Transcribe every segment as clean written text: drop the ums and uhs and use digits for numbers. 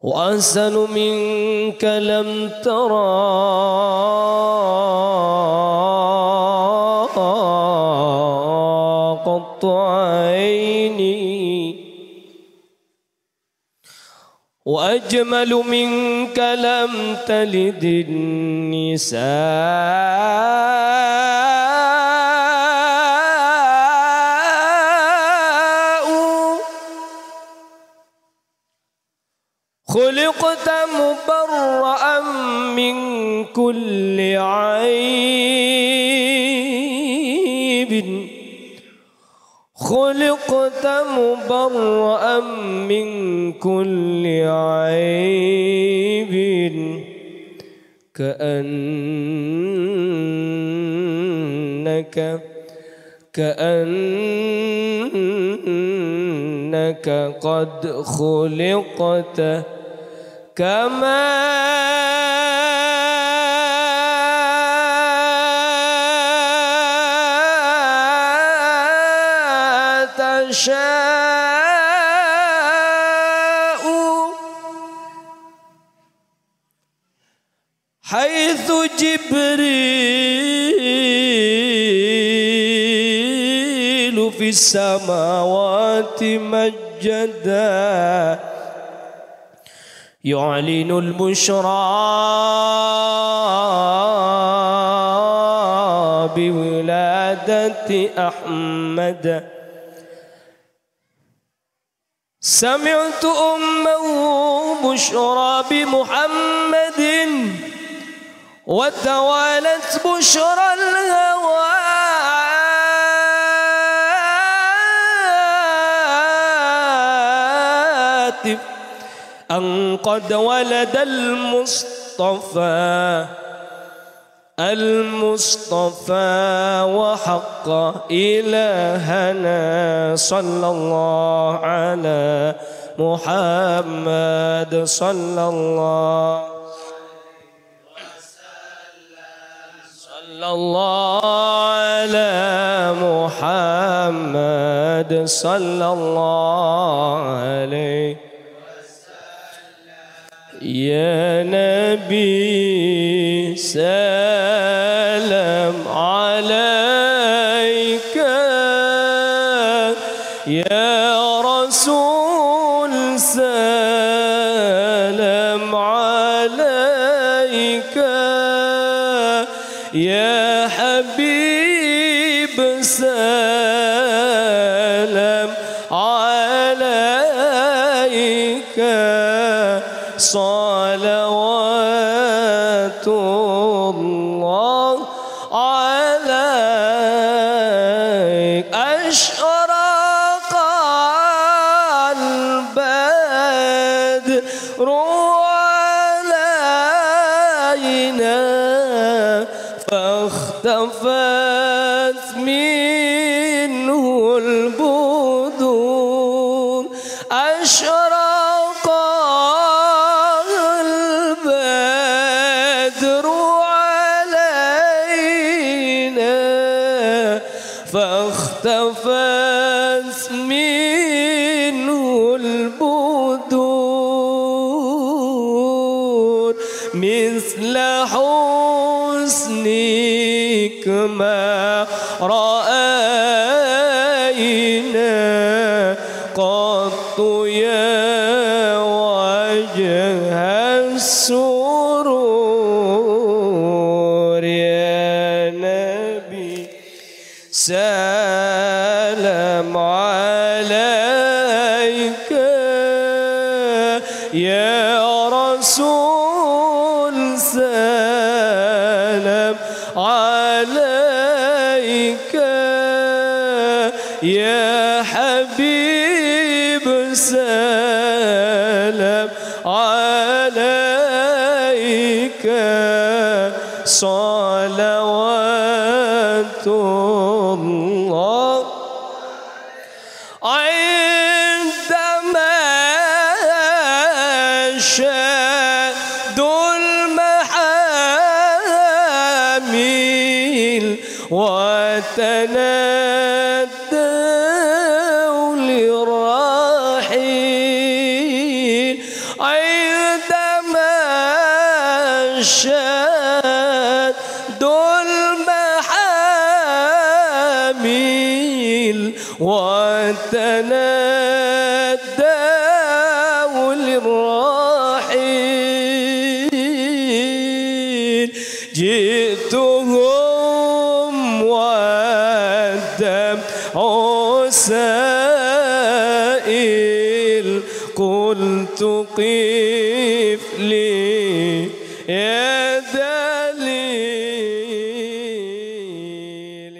وأحسن منك لم ترى قط عيني، وأجمل منك لم تلد النساء، خلقت مبرأ من كل عيب، خلقت مبرأ من كل عيب، كأنك قد خلقت كما تشاء، حيث جبريل في السماوات مجدا يعلن البشرى بولادة أحمد. سمعت أمه بشرى بمحمد، وتوالت بشرى الهواتف أن قد ولد المصطفى وحق إلهنا صلى الله على محمد صلى الله على محمد صلى الله عليه يا نبي سلام عليك، يا رسول سلام عليك، يا حبيب سلام عليك، صلوات الله عليك. أشرق البدر علينا فاختفت منه البدور، أشرق البدر علينا فاختفت منه البدور، مثل حسنك ما رأينا قط يا وجه السرور، يا نبي سلام عليك، يا رسول سلام عليك، يا حبيب سلام عليك، صلوات الله. عندما شد المحامل وتنادوا للرحيل، أشد المحامل وتنادى للراحل جئتهم والدمع سائل قلت قف لي يا دليل.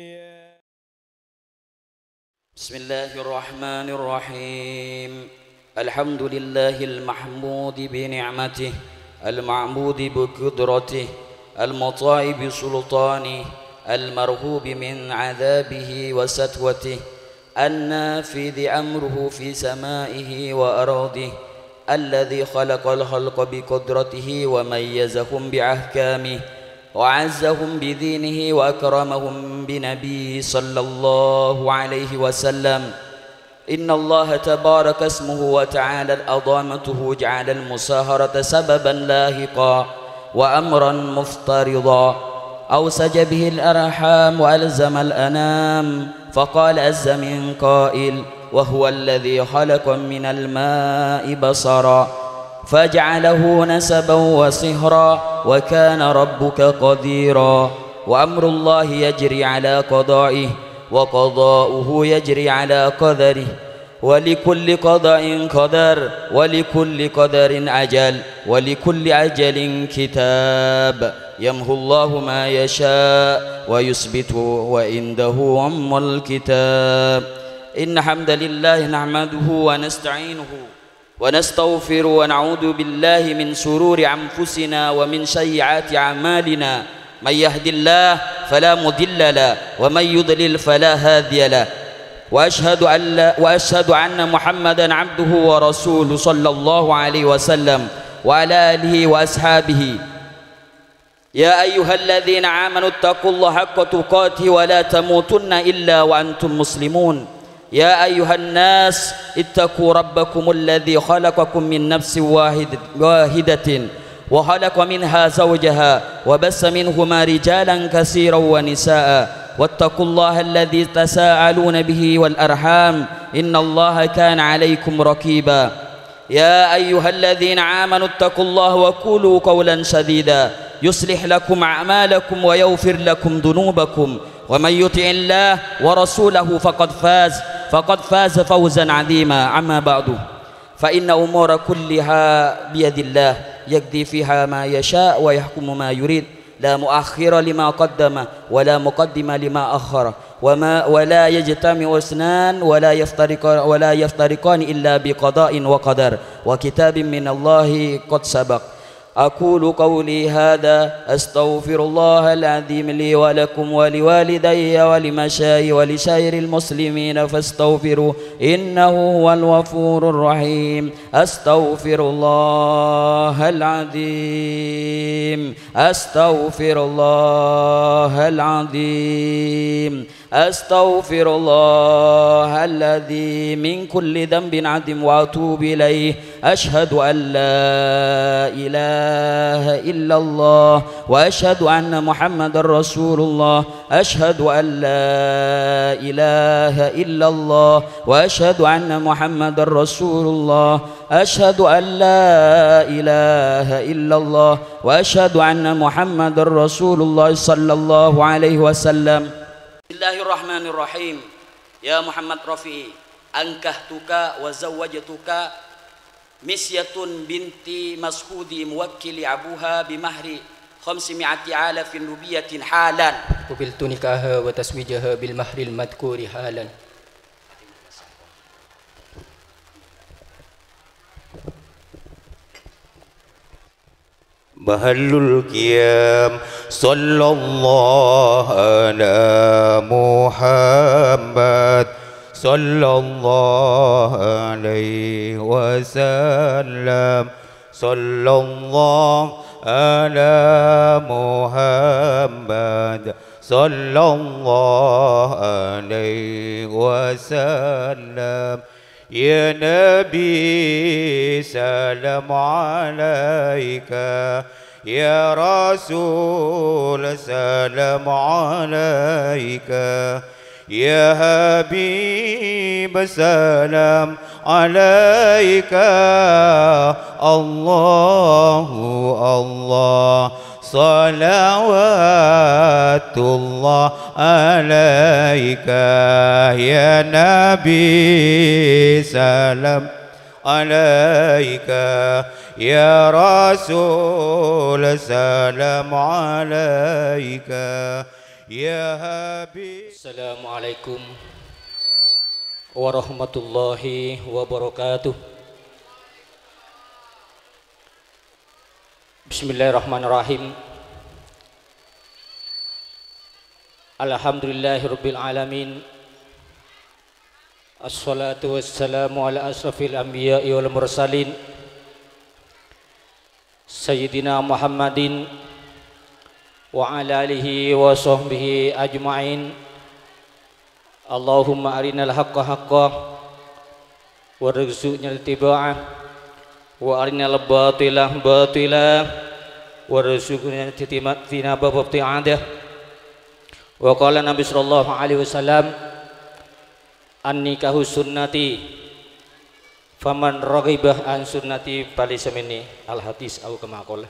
بسم الله الرحمن الرحيم. الحمد لله المحمود بنعمته المعبود بقدرته المطاع بسلطانه المرهوب من عذابه وسطوته النافذ أمره في سمائه وأرضه الذي خلق الخلق بقدرته وميزهم بأحكامه وعزهم بدينه وأكرمهم بنبيه صلى الله عليه وسلم. إن الله تبارك اسمه وتعالى عظمته جعل المساهرة سببا لاهقا وأمرا مفترضا أوسج به الأرحام وألزم الأنام فقال عز من قائل وهو الذي خلق من الماء بصرا فجعله نسبا وصهرا وكان ربك قديرا. وأمر الله يجري على قضائه وقضاؤه يجري على قدره ولكل قضاء قدر ولكل قدر أجل ولكل أجل كتاب يمحو الله ما يشاء ويثبت وعنده أم الكتاب. إن حمد لله نحمده ونستعينه ونستغفر ونعوذ بالله من شرور أنفسنا ومن سيئات أعمالنا من يهد الله فلا مضل له ومن يضلل فلا هادي له وأشهد أن محمدا عبده ورسوله صلى الله عليه وسلم وعلى آله وأصحابه. يا أيها الذين آمنوا اتقوا الله حق تقاته ولا تموتن إلا وأنتم مسلمون. يا أيها الناس اتقوا ربكم الذي خلقكم من نفس واحدة وخلق منها زوجها وبث منهما رجالا كثيرا ونساء واتقوا الله الذي تساءلون به والأرحام إن الله كان عليكم رقيبا. يا أيها الذين آمنوا اتقوا الله وقولوا قولا سديدا يصلح لكم أعمالكم ويغفر لكم ذنوبكم ومن يطع الله ورسوله فقد فاز فوزا عظيما. أما بعد فإن أمور كلها بيد الله يقضي فيها ما يشاء ويحكم ما يريد لا مؤخر لما قدم ولا مقدم لما أخر ولا يجتمع اثنان ولا يفترقان إلا بقضاء وقدر وكتاب من الله قد سبق. أقول قولي هذا أستغفر الله العظيم لي ولكم ولوالدي ولمشايخ ولسائر المسلمين فاستغفروا إنه هو الغفور الرحيم. أستغفر الله العظيم أستغفر الله العظيم أستغفر الله الذي من كل ذنب عظيم وأتوب إليه. أشهد أن لا إله إلا الله وأشهد أن محمد رسول الله. أشهد أن لا إله إلا الله وأشهد أن محمد رسول الله. أشهد أن لا إله إلا الله وأشهد أن محمد رسول الله صلى الله عليه وسلم. بسم الله الرحمن الرحيم. يا محمد رفيع أنكحتك وزوجتك مسية بنت مسعود موكل أبوها بمهر 500,000 روبية حالا. قبلت نكاحها وتزويجها بالمهر المذكور حالا. محل القيام صلى الله على محمد صلى الله عليه وسلم صلى الله على محمد صلى الله عليه وسلم. يا نبي سلام عليك يا رسول سلام عليك يا حبيب سلام عليك الله الله صلوات الله عليك يا نبي سلام عليك يا رسول سلام عليك يا حبيب. Assalamualaikum warahmatullahi wabarakatuh. Bismillahirrahmanirrahim. Alhamdulillahirabbil alamin. Assalatu wassalamu ala asrafil anbiya'i wal mursalin Sayyidina Muhammadin wa ala alihi wa sahbihi ajma'in. Allahumma arinal haqqa haqqa warzuqna ittiba'ah wa arinal batila batila warzuqna ijtinaba wabti'adah. Wa qala Nabi sallallahu alaihi wasallam, an-nikahu sunnati faman raghibah an sunnati falaysa minni, al-hadis au kama qala.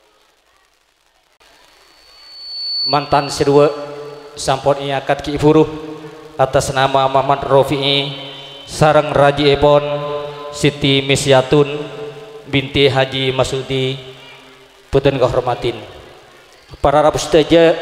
Mantan sedua sampun iakat ki buruh atas nama Muhammad Rafi'i sareng Raji Epon Siti Misyatun binti Haji Masudi puten kehormatin para rabu sedaja.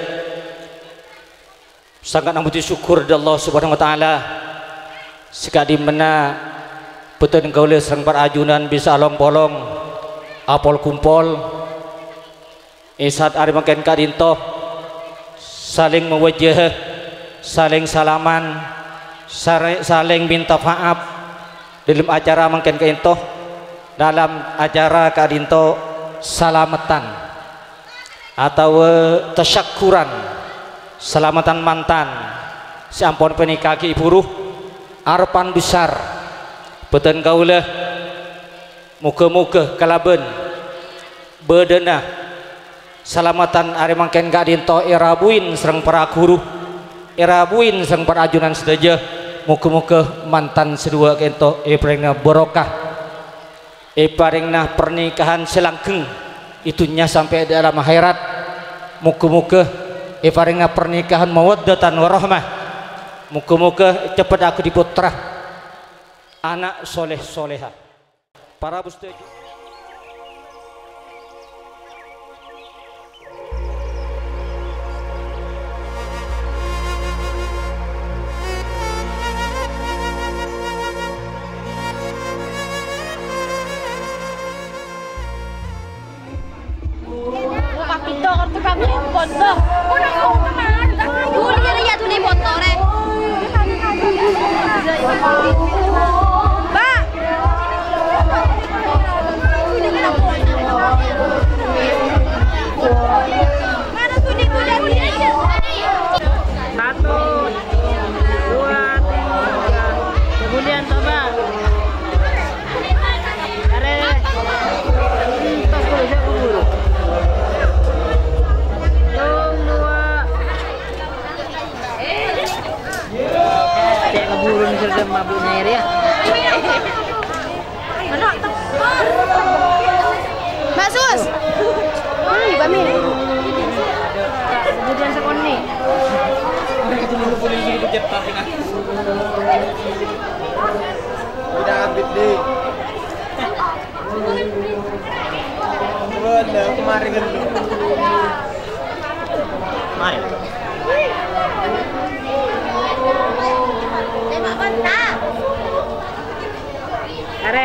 Sangat nambuti syukur dari Allah Subhanahu wa taala sekali mena puten kaula sareng para ajunan bisa along-polong apol kumpol isat ari mangken kadinto saling mewajah, saling salaman, saling minta maaf dalam acara mangken kainto, dalam acara kadinto salamatan atau tasyakuran, salamatan mantan sampun penikah ki buruh arpan besar beten kaula muga-muga kalaben bedenah salamatan ari mangken kadinto irabuin sareng para guru, irabuin sareng para ajunan sedaja. Muga-muga mantan sedua kento paringna barokah, paringna pernikahan selanggeng itunya sampai dalam akhirat. Muga-muga paringna pernikahan mawaddatan warahmah. Muga-muga cepat aku diputrah anak soleh soleha. Para bustu Kapito kartu kami foto. Udah kau kemana? Dulu dia lihat tuh di foto re. Pak. Mana tuh di tuh dari aja. 1, 2, 3. Kemudian coba. Are. Tunggu dulu. Cek ngeburun serta mabuknya air ya. Mana tempur? Mbak Sus. Bami. Kemudian sekoni. Itu dulu polisi dicetak dengan. Udah habis deh. Boleh kemarin kan. Mari. Are,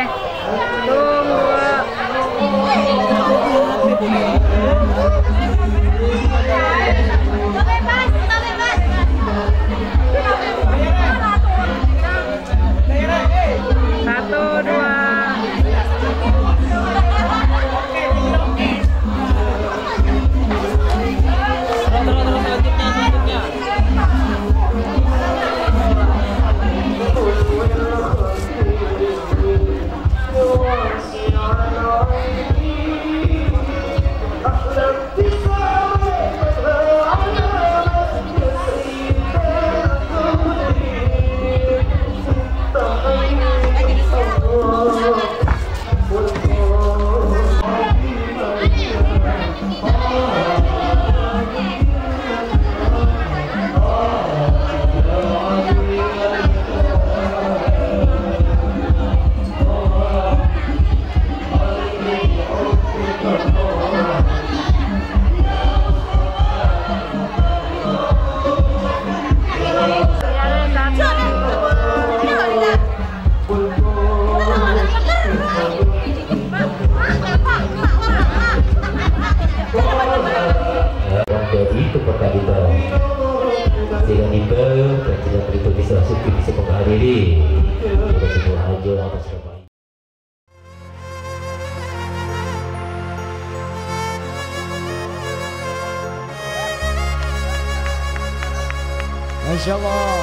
Masya Allah.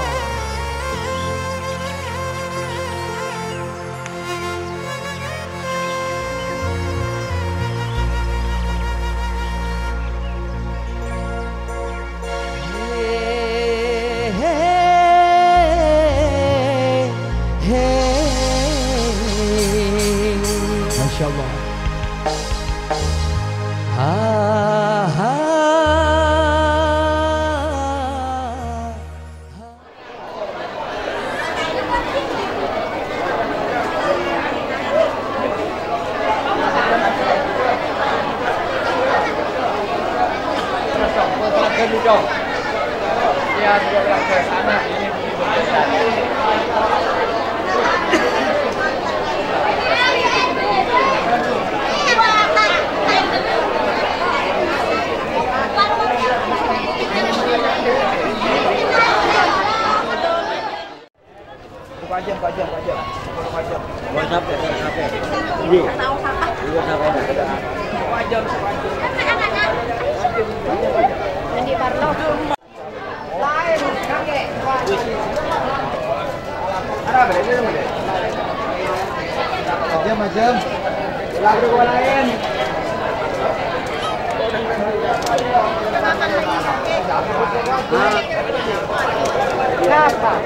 Masya Allah. Macam lagu lain. Kenapa?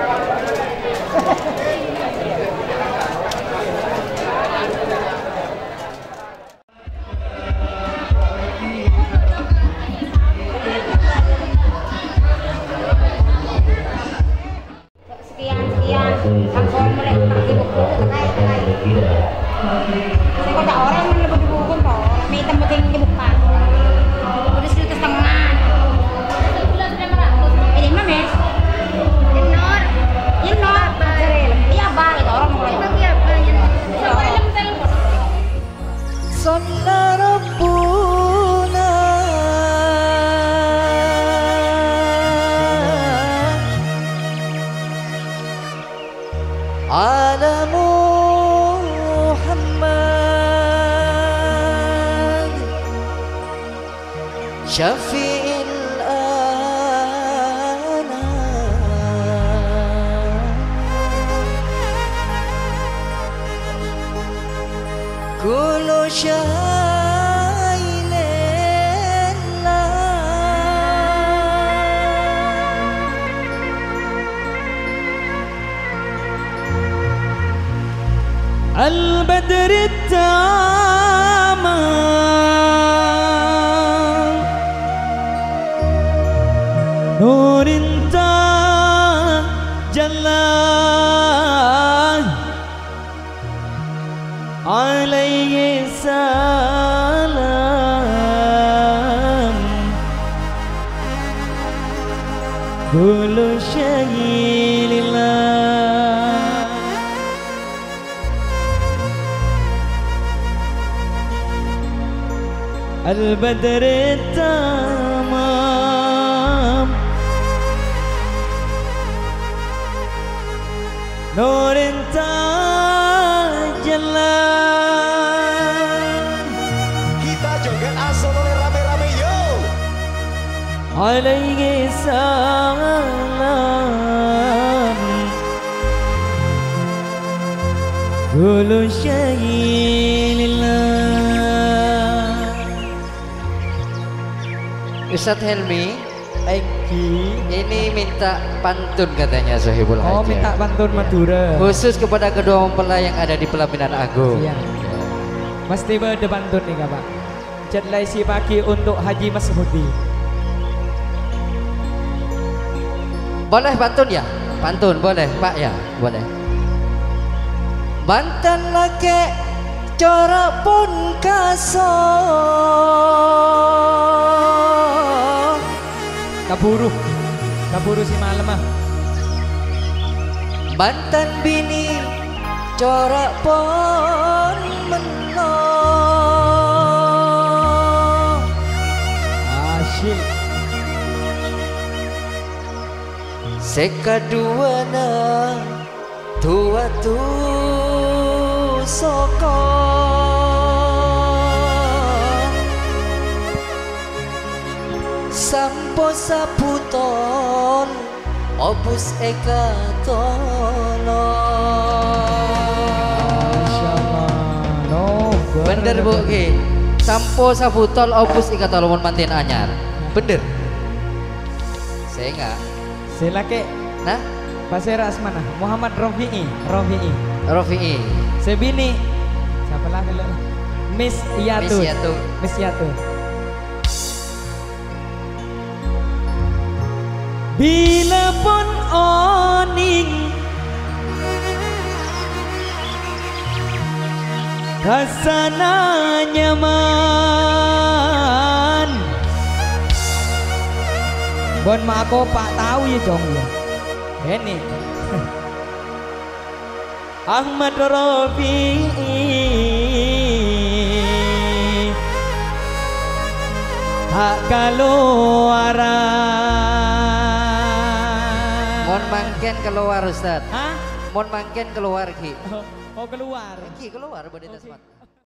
Sekian angkor mulai pakai buku terkait. Saya kok tak orang yang lebih buku toh, may hitam penting di buka. Udah sekitar setengah. Ini mah mes. Yenor, iya bang itu orang mulai. Iya bang, yenor. Salla Rabbuna ala Muhammad syafi'il anam kullu syai'in البدر التام نور تجلى عليه السلام كل شيء لله البدر التمام نور تجلى. Kita joget asal oleh rame-rame yo. عليه السلام كل شيء لله. Ustadz Helmi, Egi. ini minta pantun katanya Sohibul Hajat. Oh, minta pantun Madura. Khusus kepada kedua mempelai yang ada di Pelaminan Agung. Iya. Mesti ada pantun nih Kak Pak. Jadlai si pagi untuk Haji Masmudi. Boleh pantun ya? Pantun boleh Pak ya? Boleh. Banten lake corak pun kaso Kaburu si malam ah. Banten bini corak pun meno Asyik. sekaduana tua tu soko sampo saputon Opus Eka tolong. No, Bener Bu Ki. Sampo sabutol Opus Eka tolong mun manten anyar. Bener. Saya enggak. Sila ke Nah, Pasir Asmana Muhammad Rofi'i. Rofi'i. Sebini siapa lagi lo? Miss Yatu. Miss Yatu. Bila pun oning rasana nyaman. Bon mak aku pak tahu ya jong ya. Ini Ahmad Rofi'i tak keluaran. Mon mangken keluar Ustaz. Hah? Mon mangken keluar Ki. Oh keluar. Ki keluar Bodeta Smart.